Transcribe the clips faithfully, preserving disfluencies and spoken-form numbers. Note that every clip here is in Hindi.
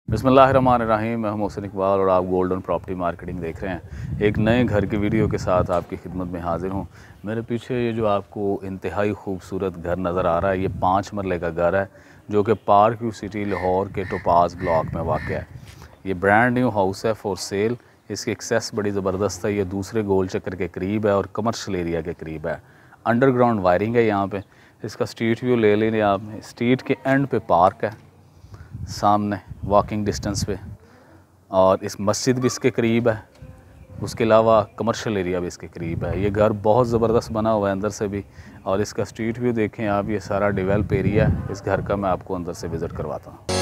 बिस्मिल्लाहिर्रहमानिर्रहीम। मैं मोहसिन इकबाल और आप गोल्डन प्रॉपर्टी मार्केटिंग देख रहे हैं। एक नए घर की वीडियो के साथ आपकी खिदमत में हाजिर हूँ। मेरे पीछे ये जो आपको इंतहाई खूबसूरत घर नज़र आ रहा है, ये पाँच मरले का घर है जो कि पार्क व्यू सिटी लाहौर के टोपाज ब्लॉक में वाक़ है। ये ब्रांड न्यू हाउस है फॉर सेल। इसकी एक्सेस बड़ी ज़बरदस्त है। ये दूसरे गोल चक्कर के करीब है और कमर्शियल एरिया के करीब है। अंडरग्राउंड वायरिंग है यहाँ पे। इसका स्ट्रीट व्यू ले लें आप। स्ट्रीट के एंड पे पार्क है, सामने वॉकिंग डिस्टेंस पे, और इस मस्जिद भी इसके करीब है। उसके अलावा कमर्शियल एरिया भी इसके करीब है। ये घर बहुत ज़बरदस्त बना हुआ है अंदर से भी, और इसका स्ट्रीट व्यू देखें आप। ये सारा डेवलप एरिया है इस घर का। मैं आपको अंदर से विज़िट करवाता हूँ।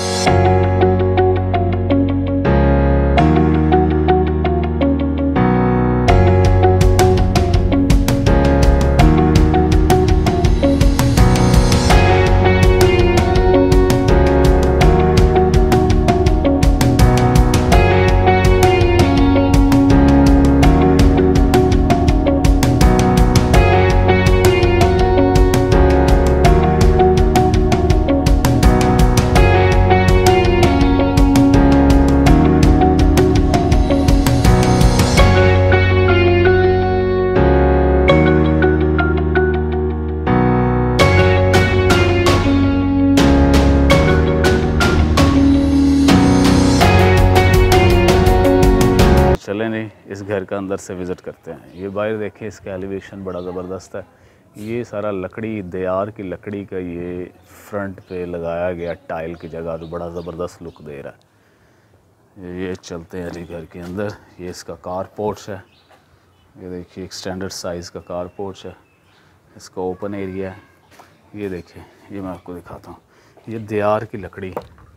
चलें नहीं, इस घर का अंदर से विज़िट करते हैं। ये बाहर देखें, इसका एलिवेशन बड़ा ज़बरदस्त है। ये सारा लकड़ी, देयार की लकड़ी का ये फ्रंट पे लगाया गया टाइल की जगह, तो बड़ा ज़बरदस्त लुक दे रहा है। ये चलते हैं जी घर के अंदर। ये इसका कार पोर्च है। ये देखिए एक स्टैंडर्ड साइज़ का कार पोर्च है। इसका ओपन एरिया है। ये देखिए, ये मैं आपको दिखाता हूँ। ये देयार की लकड़ी,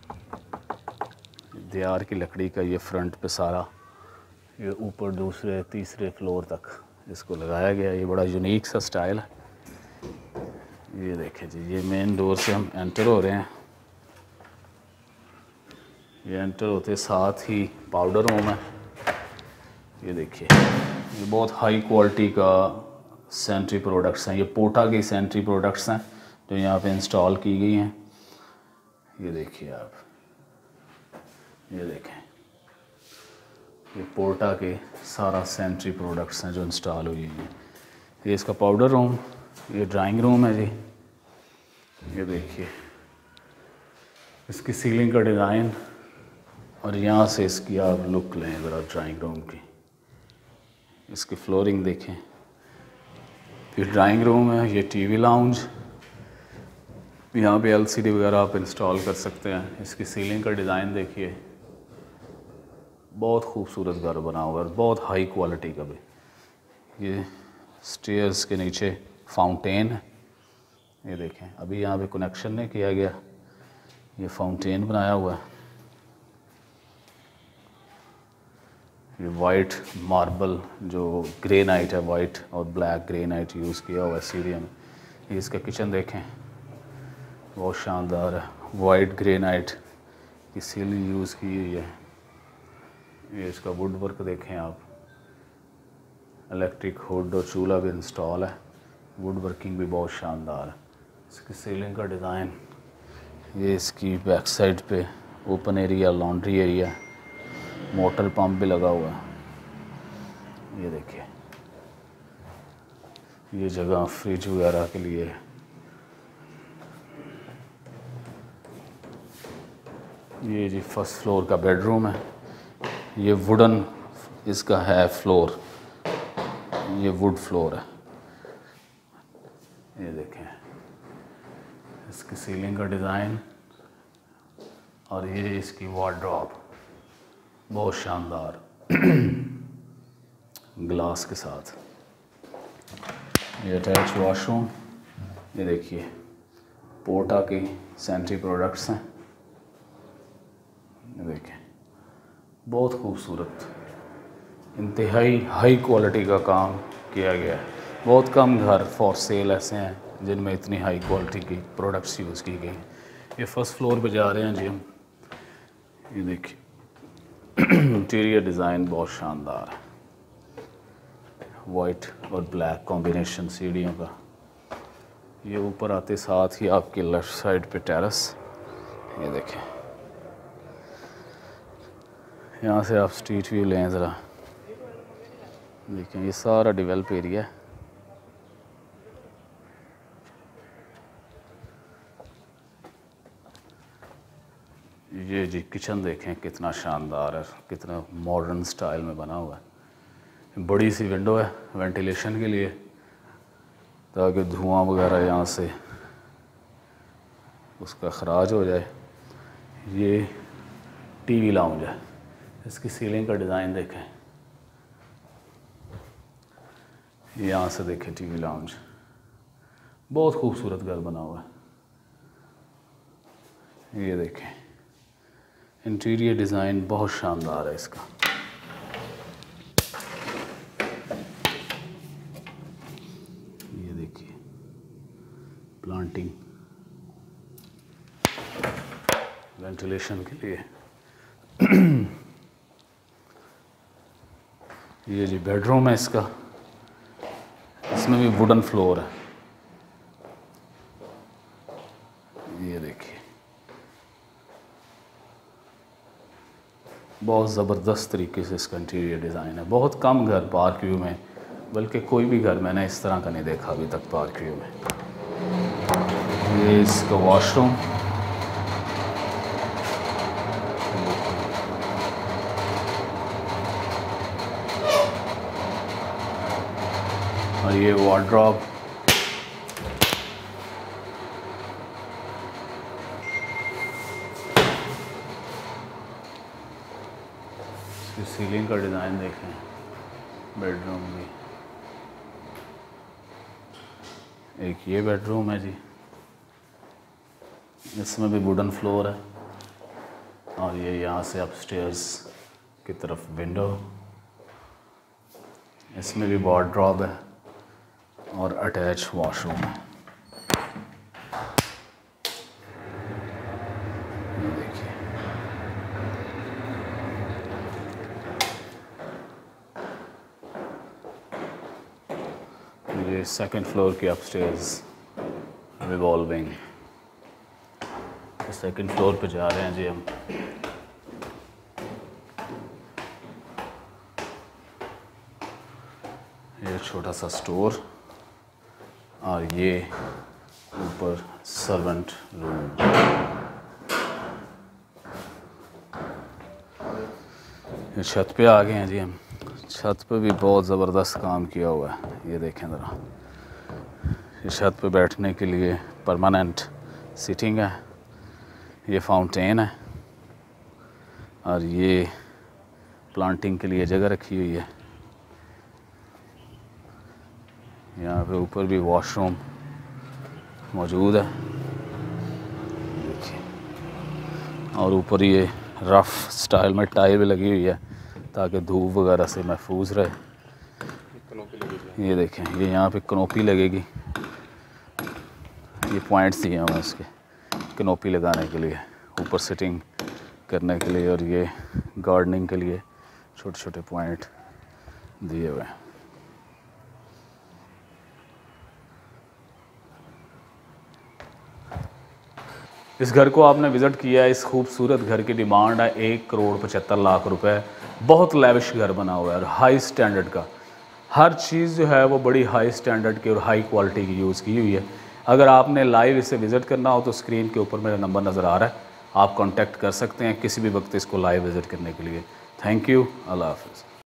देयार की लकड़ी का ये फ्रंट पे सारा, ये ऊपर दूसरे तीसरे फ्लोर तक इसको लगाया गया। ये बड़ा यूनिक सा स्टाइल है। ये देखें जी, ये मेन डोर से हम एंटर हो रहे हैं। ये एंटर होते साथ ही पाउडर रूम है। ये देखिए, ये बहुत हाई क्वालिटी का सैनिटरी प्रोडक्ट्स हैं। ये पोटा की सैनिटरी प्रोडक्ट्स हैं जो यहाँ पे इंस्टॉल की गई हैं। ये देखिए आप, ये देखें, ये पोर्टा के सारा सैनिटरी प्रोडक्ट्स हैं जो इंस्टॉल हुई हैं। ये इसका पाउडर रूम, ये ड्राइंग रूम है जी। ये देखिए इसकी सीलिंग का डिज़ाइन, और यहाँ से इसकी आप लुक लें ज़रा ड्राइंग रूम की। इसकी फ्लोरिंग देखें। ये ड्राइंग रूम है। ये टीवी लाउंज, यहाँ पे एलसीडी वगैरह आप इंस्टॉल कर सकते हैं। इसकी सीलिंग का डिज़ाइन देखिए, बहुत खूबसूरत घर बना हुआ है, बहुत हाई क्वालिटी का भी। ये स्टेयर्स के नीचे फाउंटेन है। ये देखें, अभी यहाँ पे कनेक्शन नहीं किया गया। ये फाउंटेन बनाया हुआ है। ये वाइट मार्बल जो ग्रेनाइट है, वाइट और ब्लैक ग्रेनाइट यूज़ किया हुआ है सीढ़ियों में। ये इसका किचन देखें, बहुत शानदार है। वाइट ग्रेनाइट की सीलिंग यूज़ की हुई है। ये इसका वुड वर्क देखें आप। इलेक्ट्रिक हुड और चूल्हा भी इंस्टॉल है। वुड वर्किंग भी बहुत शानदार है। इसकी सीलिंग का डिज़ाइन। ये इसकी बैक साइड पे open area, laundry area, motor pump भी लगा हुआ है। ये देखिए, ये जगह फ्रिज वगैरह के लिए है। ये जी फर्स्ट फ्लोर का बेडरूम है। ये वुडन इसका है फ्लोर, ये वुड फ्लोर है। ये देखें इसकी सीलिंग का डिज़ाइन, और ये इसकी वार्डरोब बहुत शानदार ग्लास के साथ। ये अटैच वॉशरूम। ये देखिए पोर्टा की सैनिटरी प्रोडक्ट्स हैं। ये देखें, बहुत खूबसूरत, इंतहाई हाई क्वालिटी का काम किया गया है। बहुत कम घर फॉर सेल ऐसे हैं जिनमें इतनी हाई क्वालिटी की प्रोडक्ट्स यूज़ की गई हैं। ये फर्स्ट फ्लोर पे जा रहे हैं जी हम। ये देखिए इंटीरियर डिज़ाइन बहुत शानदार है। वाइट और ब्लैक कॉम्बिनेशन सीढ़ियों का। ये ऊपर आते साथ ही आपके लेफ़्ट साइड पे टेरेस, ये देखें यहाँ से आप स्ट्रीट व्यू लें ज़रा, देखें ये सारा डेवलप एरिया है। ये जी किचन देखें कितना शानदार है, कितना मॉडर्न स्टाइल में बना हुआ है। बड़ी सी विंडो है वेंटिलेशन के लिए, ताकि धुआं वगैरह यहाँ से उसका ख़राज हो जाए। ये टीवी लाउंज है, इसकी सीलिंग का डिज़ाइन देखें, यहाँ से देखें टीवी लाउंज, बहुत खूबसूरत घर बना हुआ है। ये देखें इंटीरियर डिज़ाइन बहुत शानदार है इसका। ये देखिए प्लांटिंग वेंटिलेशन के लिए। ये जी बेडरूम है इसका, इसमें भी वुडन फ्लोर है। ये देखिए बहुत ज़बरदस्त तरीके से इसका इंटीरियर डिज़ाइन है। बहुत कम घर पार्क व्यू में, बल्कि कोई भी घर मैंने इस तरह का नहीं देखा अभी तक पार्क व्यू में। ये इसका वॉशरूम, और ये वार्डरोब। इसकी सीलिंग का डिज़ाइन देखें, बेडरूम भी। एक ये बेडरूम है जी, इसमें भी वुडन फ्लोर है, और ये यहाँ से अपस्टेयर्स की तरफ विंडो, इसमें भी वार्डरोब है और अटैच वॉशरूम है। ये देखिए ये सेकंड फ्लोर की अपस्टेयर्स रिवॉल्विंग। सेकंड फ्लोर पे जा रहे हैं जी हम। ये छोटा सा स्टोर, और ये ऊपर सर्वेंट रूम। ये छत पे आ गए हैं जी हम। छत पे भी बहुत ज़बरदस्त काम किया हुआ है। ये देखें ज़रा, ये छत पे बैठने के लिए परमानेंट सीटिंग है। ये फाउंटेन है, और ये प्लांटिंग के लिए जगह रखी हुई है। यहाँ पे ऊपर भी वॉशरूम मौजूद है, देखिए। और ऊपर ये रफ़ स्टाइल में टाइल भी लगी हुई है, ताकि धूप वगैरह से महफूज रहे। ये देखें, ये यहाँ पे कनोपी लगेगी। ये पॉइंट्स दिए हुए हैं इसके कनोपी लगाने के लिए, ऊपर सिटिंग करने के लिए, और ये गार्डनिंग के लिए छोटे छोटे पॉइंट दिए हुए हैं। इस घर को आपने विज़िट किया है। इस खूबसूरत घर की डिमांड है एक करोड़ पचहत्तर लाख रुपए। बहुत लेविश घर बना हुआ है और हाई स्टैंडर्ड का। हर चीज़ जो है वो बड़ी हाई स्टैंडर्ड की और हाई क्वालिटी की यूज़ की हुई है। अगर आपने लाइव इसे विज़िट करना हो तो स्क्रीन के ऊपर मेरा नंबर नज़र आ रहा है, आप कॉन्टैक्ट कर सकते हैं किसी भी वक्त इसको लाइव विज़िट करने के लिए। थैंक यू, अल्लाह हाफ़िज़।